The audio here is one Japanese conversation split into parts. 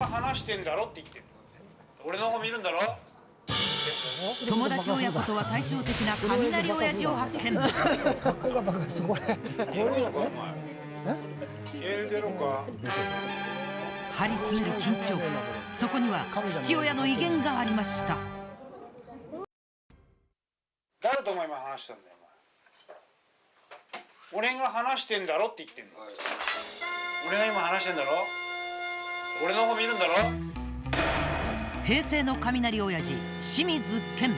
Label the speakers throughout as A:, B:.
A: 話してんだろって言ってる。俺の方見るんだろ。
B: 友達親子とは対照的な雷親父を発見。
C: 格好がバカです。これ
A: 出ろか。
B: 張り詰める緊張。そこには父親の威厳がありました。
A: 誰とお前今話したんだよ。俺が話してんだろって言ってんの。俺が今話してんだろ。俺の方見るんだろ。
B: 平成の雷親父清水健。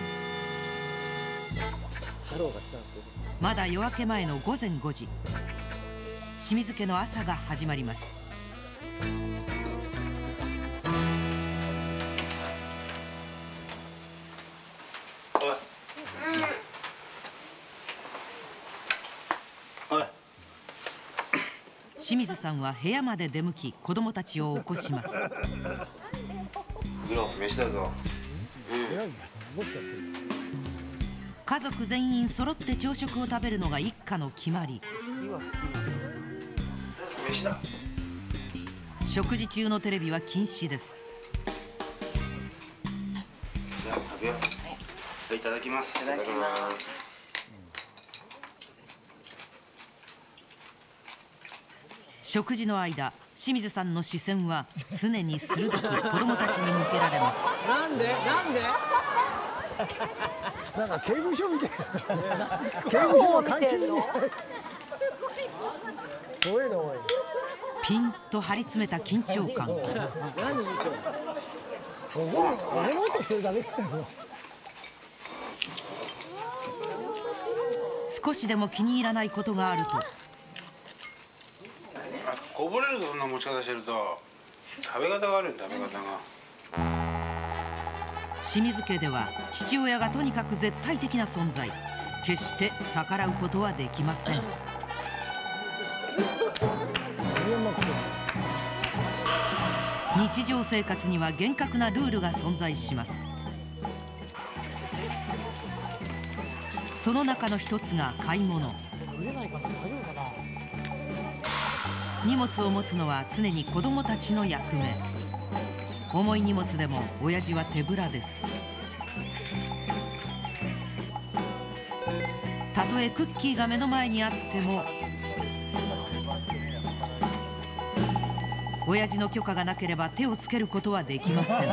B: まだ夜明け前の午前5時、清水家の朝が始まります。清水さんは部屋まで出向き、子供たちを起こします。
A: 飯だぞ。
B: 家族全員揃って朝食を食べるのが一家の決まり。
A: 飯だ。
B: 食事中のテレビは禁止です。
A: じゃあ食べよう。いただきます。いただきます。
B: 食事の間、清水さんの視線は常に鋭く子供たちに向けられます。
C: なんでなんか刑務所みたいな。刑務所は監禁みたいな。怖いなおい。
B: ピンと張り詰めた緊張感。
C: 何言ってるの。おごってしてるだけだよ。
B: 少しでも気に入らないことがあると、
A: こぼれるぞ。そんな持ち方してると。食べ方があるよ。食べ方が。
B: 清水家では父親がとにかく絶対的な存在。決して逆らうことはできません。日常生活には厳格なルールが存在します。その中の一つが買い物。荷物を持つのは常に子供たちの役目。重い荷物でも親父は手ぶらです。たとえクッキーが目の前にあっても、親父の許可がなければ手をつけることはできません。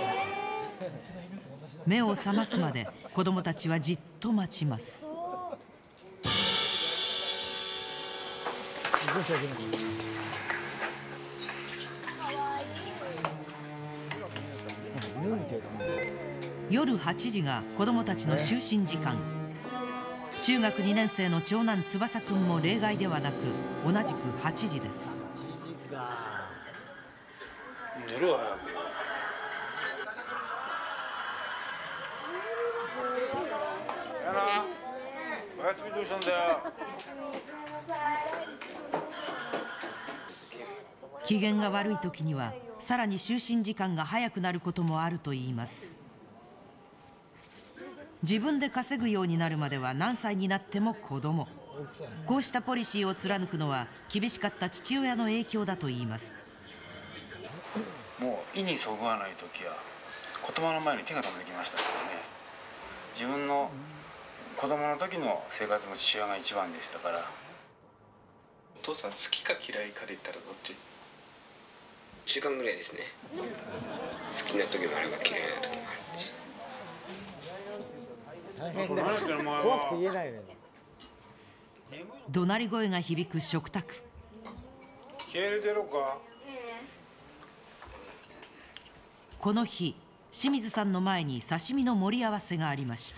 B: 目を覚ますまで子供たちはじっと待ちます。夜8時が子供たちの就寝時間。中学2年生の長男翼くんも例外ではなく同じく8時です。
A: 寝ろ早く。やな。おやすみどうしたんだよ。
B: 機嫌が悪い時にはさらに就寝時間が早くなることもあるといいます。自分で稼ぐようになるまでは何歳になっても子供。こうしたポリシーを貫くのは厳しかった父親の影響だといいます。
A: もう意にそぐわない時は言葉の前に手が止めてきましたからね。自分の子供の時の生活も父親が一番でしたから。
D: お父さん好きか嫌いかで言ったらどっち？
E: 中間ぐらいですね。好きな時もあれば嫌いな時もある。
C: 怖くて言えないね。
B: 怒鳴り声が響く食卓。
A: 気合入れてろか。
B: この日、清水さんの前に刺身の盛り合わせがありました。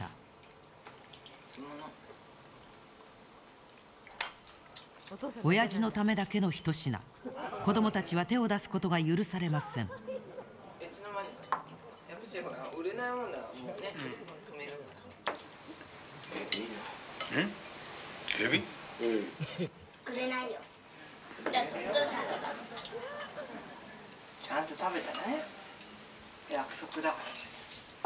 B: 親父のためだけの一品。子供たちは手を出すことが許されません。
E: 売れないもんならもうね、止めるから。
A: エビ？
F: くれないよ。
E: ちゃんと食べたね。約束だから。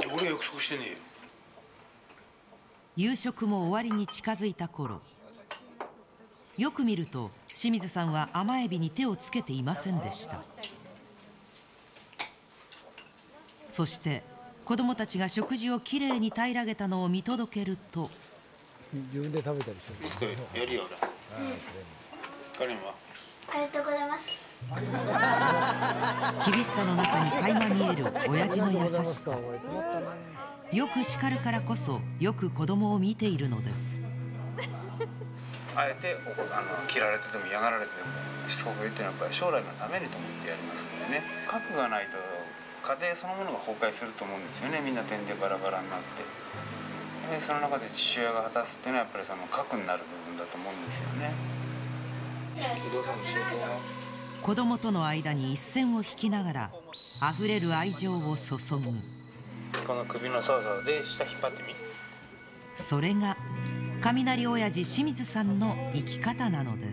A: 俺約束してねえよ。
B: 夕食も終わりに近づいた頃、よく見ると清水さんは甘エビに手をつけていませんでした。 そして子供たちが食事をきれいに平らげたのを見届けると、
C: 自分で食べたりする。
A: 息子やるよ俺。カレンは
F: ありがとうございます。
B: 厳しさの中に垣間見える親父の優しさ。よく叱るからこそよく子供を見ているのです。
A: あえて切られてても嫌がられてもしつこく言ってるのはやっぱり将来のためにと思ってやりますのでね。核がないと家庭そのものが崩壊すると思うんですよね。みんな点でバラバラになって、その中で父親が果たすっていうのはやっぱりその核になる部分だと思うんですよね。
B: 子供との間に一線を引きながら溢れる愛情を注ぐ。
A: この首の操作で下引っ張ってみ。
B: それが雷親父清水さんの生き方なのです。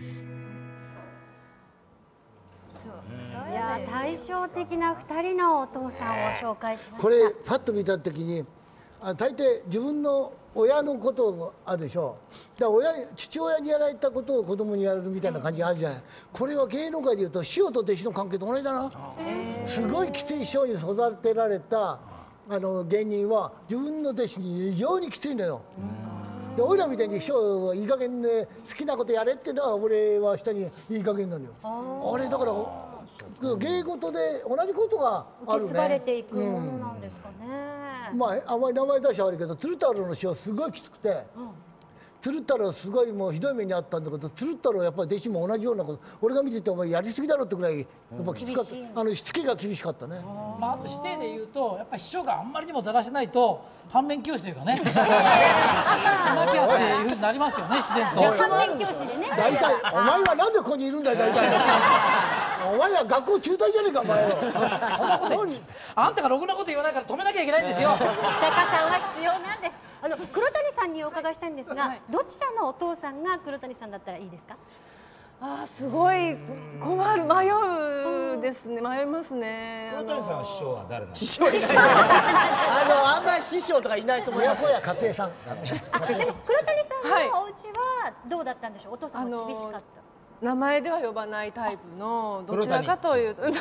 G: いや対照的な2人のお父さんを紹介しました。
C: これパッと見た時に大抵自分の親のこともあるでしょ。だから父親にやられたことを子供にやるみたいな感じがあるじゃない。これは芸能界でいうと師匠と弟子の関係と同じだな。すごいきつい師匠に育てられた芸人は自分の弟子に非常にきついのよ。で俺らみたいに師匠はいい加減で好きなことやれっていうのは俺は下にいい加減なのよ。あれだから芸事で同じことがあるね。
G: 受け継がれていくものなんですかね。
C: まああんまり名前出しはあるけど鶴太郎の師匠すごいきつくて、鶴太郎すごいもうひどい目にあったんだけど、鶴太郎やっぱり弟子も同じようなこと俺が見ててお前やりすぎだろってぐらいやっぱきつかった。しつけが厳しかったね。
H: まあ、あと師弟で言うとやっぱり師匠があんまりにもだらしないと反面教師というかねしなきゃっていうふうになりますよね、師弟と。
G: 反面教師でね。
C: 大体お前はなんでここにいるんだよ大体。お前は学校中退じゃねえかお前は。
H: あんたがろくなこと言わないから止めなきゃいけないんですよ。
G: タカさんは必要なんです。黒谷さんにお伺いしたいんですが、どちらのお父さんが黒谷さんだったらいいですか？
I: すごい困る、迷うですね、迷いますね。
J: 黒谷さんは師匠は誰なの？
C: 師匠いない。あんまり師匠とかいないと思います。親子や勝江さん。
G: でも黒谷さんのお家はどうだったんでしょう。お父さんは厳しかった。
I: 名前では呼ばないタイプのどちらかというとどち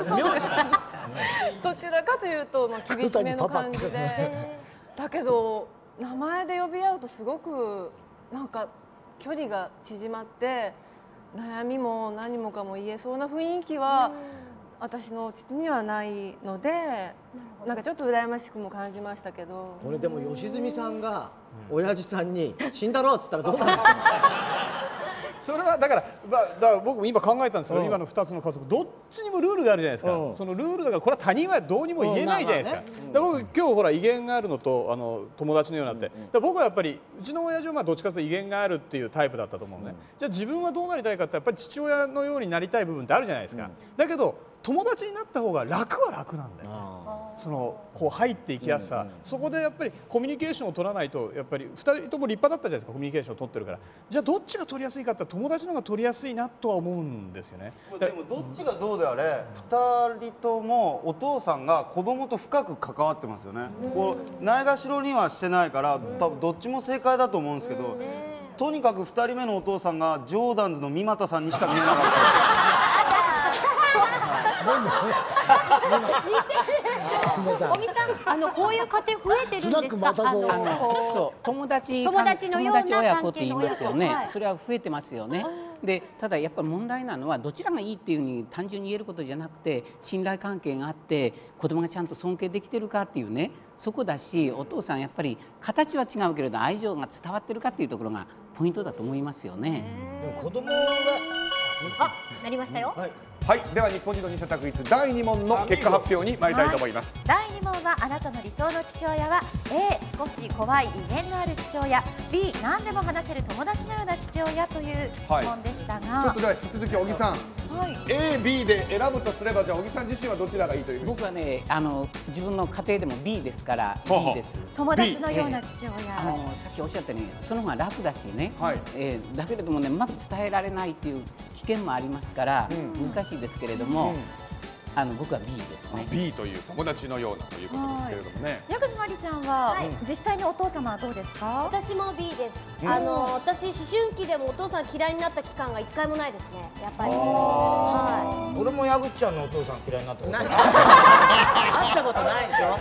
I: らかというと厳しめの感じで、だけど名前で呼び合うとすごくなんか距離が縮まって悩みも何もかも言えそうな雰囲気は私の父にはないので、なんかちょっと羨ましくも感じましたけど。
K: これでも良純さんが親父さんに死んだろうっつったらどうなんですか？
L: それはだから僕も今考えたんですけど、今の2つの家族どっちにもルールがあるじゃないですか。そのルールだからこれは他人はどうにも言えないじゃないですか。僕今日ほら威厳があるのと友達のようになって、僕はやっぱりうちの親父はどっちかというと威厳があるっていうタイプだったと思うね。じゃあ自分はどうなりたいかってやっぱり父親のようになりたい部分ってあるじゃないですか。だけど友達になった方が楽は楽なんだよ。そのこう入っていきやすさ、そこでやっぱりコミュニケーションを取らないと、やっぱり2人とも立派だったじゃないですか。コミュニケーションを取ってるから、じゃあどっちが取りやすいかって友達の方が取りやすいなとは思うんですよね。
M: でもどっちがどうであれ2人ともお父さんが子供と深く関わってますよね。こうないがしろにはしてないから多分どっちも正解だと思うんですけど、とにかく2人目のお父さんがジョーダンズの三股さんにしか見えなかった。
G: 尾身さん、こういう家庭増えてるんですか？
N: そう友達親子って言いますよね。それは増えてますよね。でただやっぱり問題なのはどちらがいいっていうふうに単純に言えることじゃなくて、信頼関係があって子供がちゃんと尊敬できてるかっていうね、そこだし、お父さんやっぱり形は違うけれど愛情が伝わってるかっていうところがポイントだと思いますよね。
J: でも子供が
G: なりましたよ。
O: はい、では日本人の二世択率第2問の結果発表に参りたいと思います。
P: 第2問はあなたの理想の父親は A 少し怖い威厳のある父親、 B 何でも話せる友達のような父親という質問でしたが、
O: ちょっとでは引き続き小木さん、A、B で選ぶとすれば、じゃあ小木さん自身はどちらがいいというふうに？
N: 僕はね、自分の家庭でも B ですから B です。
P: 友達のような父親、
N: さっきおっしゃったようにその方が楽だしね、だけれどもね、うまく伝えられないっていう危険もありますから難しいですけれども、僕は B ですね。
O: B という友達のようなということですけれどもね。
P: 矢口まりちゃんは実際にお父様はどうですか？
Q: 私も B です。私思春期でもお父さん嫌いになった期間が1回もないですね。やっぱり。
J: 俺も矢口ちゃんのお父さん嫌いになったことない。
K: 会ったことないでしょ。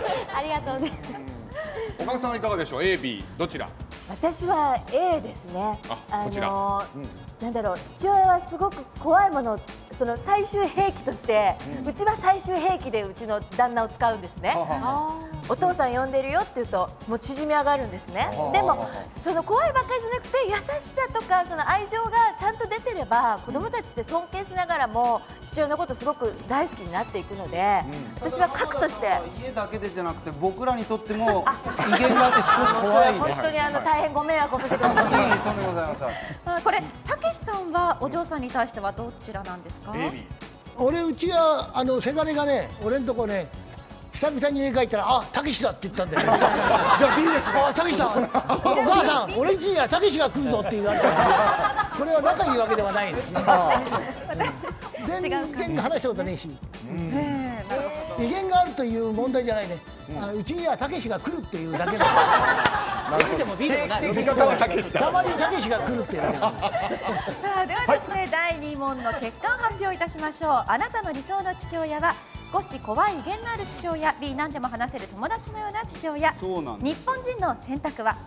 O: んいかがでしょう。A、B どちら？
R: 私は A ですね。
O: こちら。
R: なんだろう、父親はすごく怖いもの、その最終兵器として、うちは最終兵器でうちの旦那を使うんですね。お父さん呼んでるよって言うともう縮み上がるんですね。でもその怖いばっかりじゃなくて優しさとかその愛情がちゃんと出てれば子供たちって尊敬しながらも父親のことすごく大好きになっていくので、私は核として
M: 家だけでじゃなくて僕らにとっても威厳があって少し怖い。
R: 本当に大変ご迷惑をかけております。
M: とんでもございません。
P: これたけしさんはお嬢さんに対してはどちらなんですか？
C: 俺うちはせがれがね、俺んとこね久々に家帰ったら「あ、たけしだ」って言ったんだよ。じゃあ B です。あ、たけしだ。お母さん、俺ん家にはたけしが来るぞって言われたんだけど、これは仲いいわけではないですね。全然話したことねえし、威厳があるという問題じゃないね。うちにはたけしが来るっていうだけだ。
K: でも B でもない。
C: たまにたけしが来るっていうだけだ。
P: さあ、ではですね、第2問の結果を発表いたしましょう。あなたの理想の父親は少し怖い威厳のある父親、 B 何でも話せる友達のような父親。日本人の選択は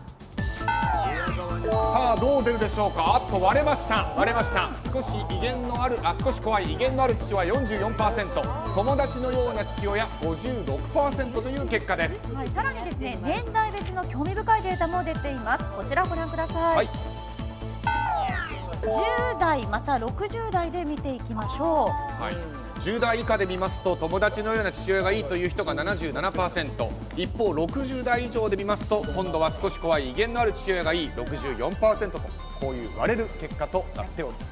O: さあどう出るでしょうか。割れました。少し威厳のある少し怖い威厳のある父親 44%、 友達のような父親 56% という結果です。
P: はい、さらにですね、年代別の興味深いデータも出ています。こちらをご覧ください。10代また60代で見ていきましょう。
O: 10代以下で見ますと友達のような父親がいいという人が 77%、 一方60代以上で見ますと今度は少し怖い威厳のある父親がいい 64% と、こういう割れる結果となっております。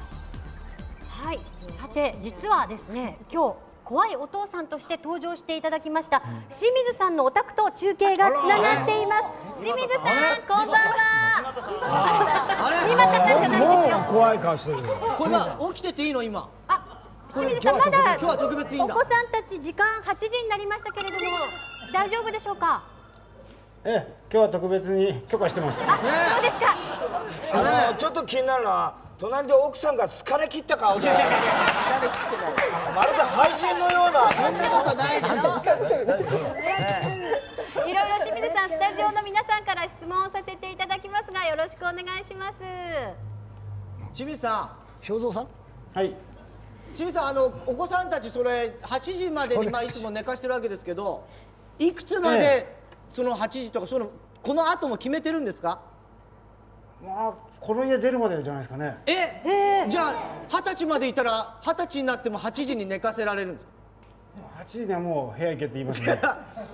G: はい、さて実はですね、今日怖いお父さんとして登場していただきました清水さんのお宅と中継がつながっています。清水さん、こんばんは。三股さんじゃないですよ。
K: 怖い顔してる。
R: これは起きてていいの今？
G: 清水さん、まだ
R: 今日は特別いいんだ。
G: お子さんたち時間8時になりましたけれども大丈夫でしょうか？
S: 今日は特別に許可してます。
G: そうですか。
J: ちょっと気になるのは隣で奥さんが疲れ切った顔で、まるで廃人のような。
R: そんなことないです。
G: いろいろ清水さん、スタジオの皆さんから質問をさせていただきますがよろしくお願いします。
R: 清水さん、
C: 正蔵さん。
S: はい。
R: 清水さん、お子さんたちそれ8時までにいつも寝かしてるわけですけど、いくつまでその8時とかこの後も決めてるんですか？
S: まあこの家出るまでじゃないですかね。
R: じゃあ20歳までいたら20歳になっても8時に寝かせられるんですか
S: ？8時にはもう部屋行けって言いますね。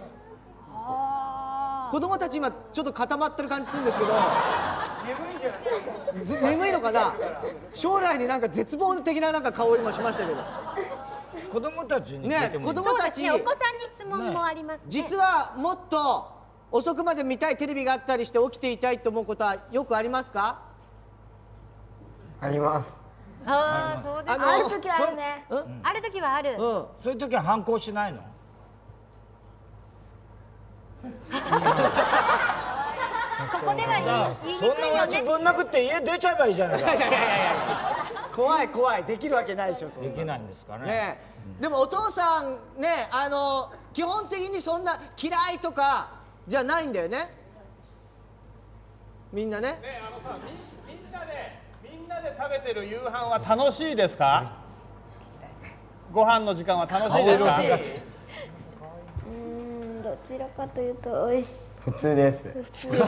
R: 子供たち今ちょっと固まってる感じするんですけど、眠いんじゃないですか？眠いのかな？将来になんか絶望的な顔今しましたけど。
J: 子供たちに
R: 子供たち、
G: お子さんに質問もありますね。
R: 実はもっと遅くまで見たいテレビがあったりして起きていたいと思うことはよくありますか？
S: あります。
G: そうです。ある時はあるね。ある時はある。
J: そういう時は反抗しないの？
G: ここでは言いにくいよね。
J: そんな自分殴って家出ちゃえばいいじゃないか。
R: 怖いできるわけないでしょ。
J: できないんですかね。
R: でもお父さんね、基本的にそんな嫌いとかじゃないんだよね。みんなね。
L: みんなで食べてる夕飯は楽しいですか？ご飯の時間は楽しいですか？
F: どちらかというと美味しい。
S: 普通です。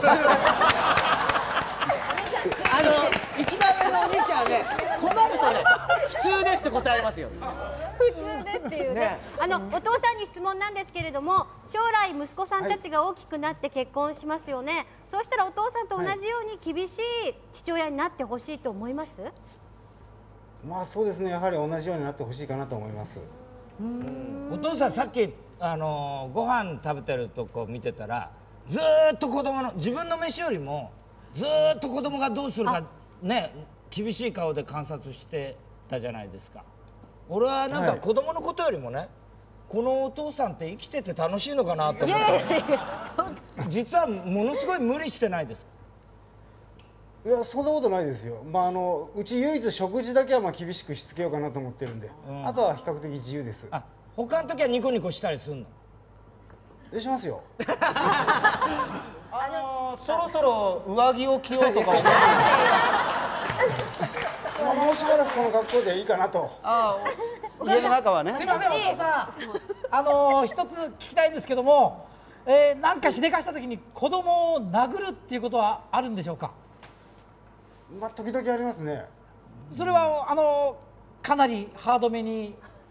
R: 一番上のお兄ちゃんはね、困るとね、普通ですって答えますよ。
G: 普通ですっていうね。お父さんに質問なんですけれども、将来息子さんたちが大きくなって結婚しますよね。そうしたらお父さんと同じように厳しい父親になってほしいと思います？
S: まあそうですね、やはり同じようになってほしいかなと思います。
J: お父さんさっきご飯食べてるとこ見てたら、ずっと自分の飯よりもずっと子供がどうするかね、厳しい顔で観察してたじゃないですか。俺はなんか子供のことよりもね、このお父さんって生きてて楽しいのかなと思って。実はものすごい無理してないですか？
S: いや、そんなことないですよ。うち唯一食事だけは厳しくしつけようかなと思ってるんで、あとは比較的自由です。
J: 他の時はニコニコしたりするの？
S: しますよ。
M: そろそろ上着を着ようとか思って
S: もうしばらくこの格好でいいかなと。
M: 家の中はね。
H: すみません、お父さん、一つ聞きたいんですけども、なんかしでかした時に子供を殴るっていうことはあるんでしょうか。
S: まあ時々ありますね。
H: それはかなりハードめに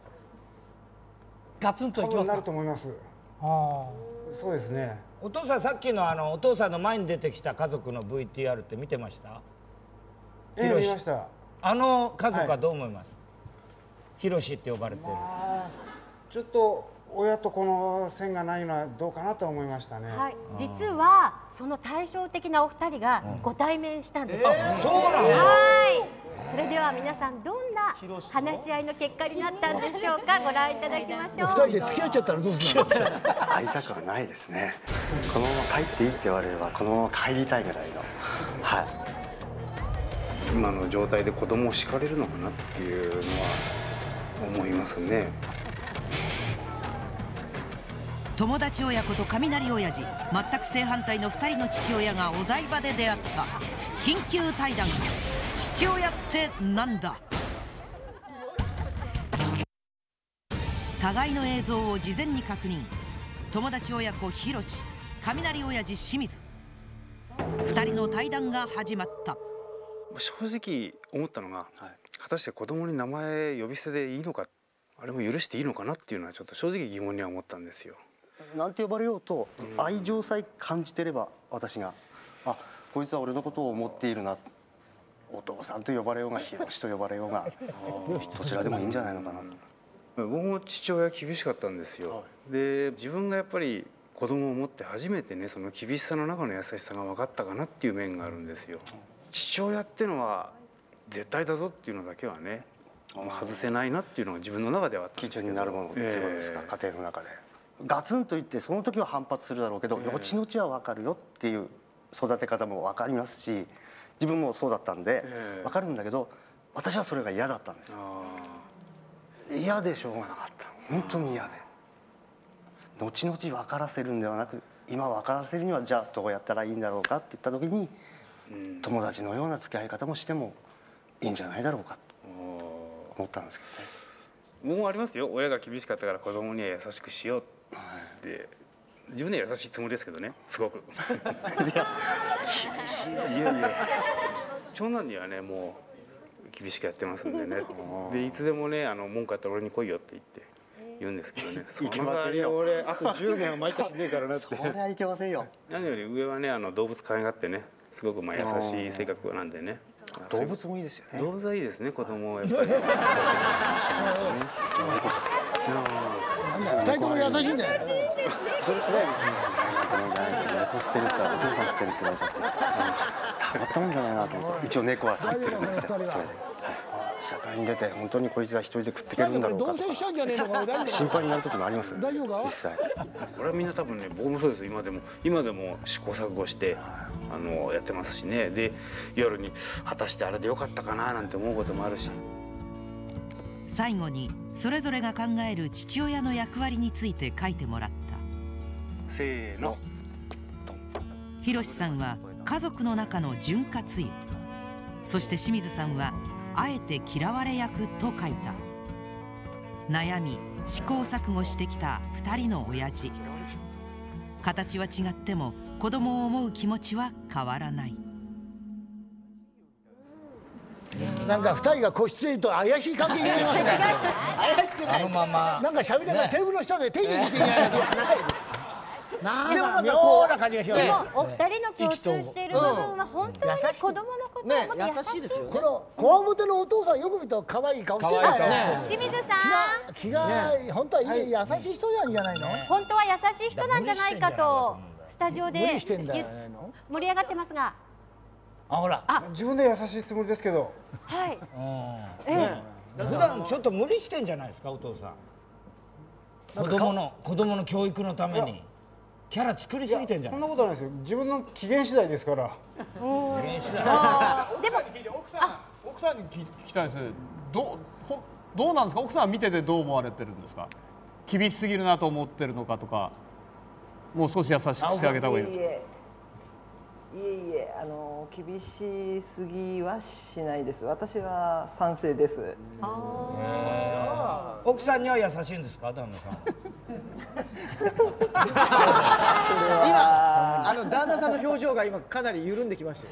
H: ガツンといきますか。
S: なると思います。そうですね。
J: お父さん、さっきのお父さんの前に出てきた家族の VTR って見てました？
S: 見ました。
J: あの家族はどう思います？ヒロシって呼ばれてる。
S: ちょっと親とこの線がないのはどうかなと思いましたね。
G: はい、実はその対照的なお二人がご対面したんです。そうなの？はい。それでは皆さんどんな話し合いの結果になったんでしょうか。ご覧いただきましょう。
C: 二人で付き合っちゃったらどうするの？
T: 会いたくはないですね。このまま帰っていいって言われればこのまま帰りたいぐらいの。はい。
A: 今の状態で子供を叱れるのかなっていうのは思いますね。
B: 友達親子と雷親父、全く正反対の2人の父親がお台場で出会った緊急対談。父親ってなんだ。互いの映像を事前に確認。友達親子ひろし、雷親父清水、2人の対談が始まった。
A: 正直思ったのが、果たして子供に名前呼び捨てでいいのか、あれも許していいのかなっていうのはちょっと正直疑問には思ったんですよ。
T: なんて呼ばれようと愛情さえ感じてれば、私がこいつは俺のことを思っているな、お父さんと呼ばれようがひろしと呼ばれようがどちらでもいいんじゃないのかなと。
A: 僕も父親厳しかったんですよ。で、自分がやっぱり子供を持って初めてね、その厳しさの中の優しさが分かったかなっていう面があるんですよ。父親ってのは絶対だぞっていうのだけはね、外せないなっていうのが自分の中ではあったんですけど。
T: 基準になるものってことですか、家庭の中で。ガツンと言ってその時は反発するだろうけど、後々は分かるよっていう育て方も分かりますし、自分もそうだったんで分かるんだけど、私はそれが嫌だったんですよ。嫌でしょうがなかった。本当に嫌で。後々分からせるんではなく、今分からせるにはじゃあどうやったらいいんだろうかって言った時に、友達のような付き合い方もしてもいいんじゃないだろうかと思ったんですけどね。
A: 僕もありますよ。親が厳しかったから子供には優しくしようって自分では優しいつもりですけどね、すごく。いや厳しいですよ。長男にはね、もう厳しくやってますんでね。で、いつでもね、文句あったら俺に来いよって言うんですけどね。
T: いけませんよ。俺あと10年は毎年ねえからねって。それはいけませんよ。
A: 何より上はね、動物可愛がってね、すごく優しい性格なんでね。
T: 動物もいいですよね。
A: 動物はいいですね、子供はやっぱり。
C: 二人とも優しいんだよ。
T: それつらいですね。猫捨てるってお父さん捨てるって言われちゃって、たまったもんじゃないなと思って、一応猫は入ってるんですよ。それで、社会に出て本当にこいつは一人で食っていけるんだろうかとか心配になる時もありますよね。実際。
A: これはみんな多分ね、僕もそうです。今でも試行錯誤してやってますしね。で、夜に果たしてあれでよかったかななんて思うこともあるし。
B: 最後にそれぞれが考える父親の役割について書いてもらった。
A: せーの。
B: ひろしさんは家族の中の潤滑油、そして清水さんはあえて嫌われ役と書いた。悩み試行錯誤してきた2人の親父。形は違っても子供を思う気持ちは変わらない。
C: なんか2人が個室へと怪しい関係になりますね。
H: 怪しくない。
C: なんか喋りながらテーブルの下で手に握っていないと。
H: なんか妙な感じがします。
G: でもお二人の共通している部分は本当に子供のことを思って優しいですよ。
C: このこわもてのお父さんよく見ると可愛い顔してるからね。
G: 清水さん、
C: 気が本当は優しい人なんじゃないの？
G: 本当は優しい人なんじゃないかとスタジオで盛り上がってますが。
S: ほら、自分で優しいつもりですけど。
G: はい。
J: 普段ちょっと無理してんじゃないですか、お父さん。子供の教育のためにキャラ作りすぎてんじゃない。
S: そんなことないですよ。自分の機嫌次第ですから。
J: 機嫌次第。
S: でも奥さんに聞きたいですね。どうなんですか。奥さん見ててどう思われてるんですか。厳しすぎるなと思ってるのかとか、もう少し優しくしてあげた方がいいですか。
U: いえいえ、厳しすぎはしないです。私は賛成です。
J: 奥さんには優しいんですか、旦那さん。
K: 今旦那さんの表情が今かなり緩んできました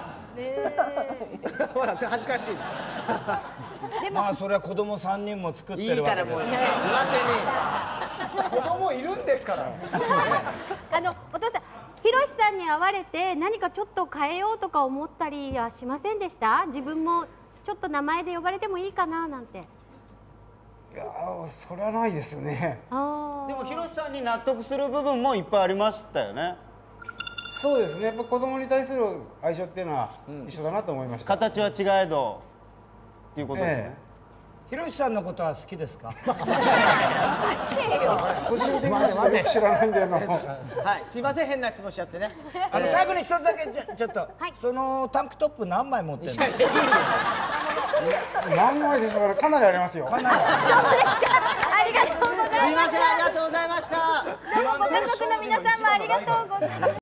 K: よ。ほら恥ずかしい。
J: まあそれは子供3人も作ってるわけです。
K: いいからもう言わせに。子供いるんですから。
G: お父さん、ひろしさんに会われて何かちょっと変えようとか思ったりはしませんでした？自分もちょっと名前で呼ばれてもいいかななんて。
S: いやそれはないですね。
M: でもひろしさんに納得する部分もいっぱいありましたよね。
S: そうですね。やっぱ子供に対する愛情っていうのは一緒だなと思いました。
M: 形は違えどっていうことですね。
J: ひろしさんのことは好きですか？
S: 個人的にはよく知らないんだよな。
K: はい、すいません変な質問しちゃってね。
J: 最後に一つだけちょっと、そのタンクトップ何枚持ってるの？
S: 何枚でしょうかね。かなりありますよ。
G: ありがとうございます。
K: すいません、ありがとうございました。
G: どうもご家族の皆さんもありがとうございます。